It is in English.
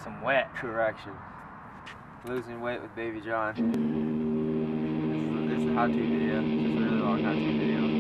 some wet. Correction. Losing weight with Baby John. This is a how-to video. It's just a really long how-to video.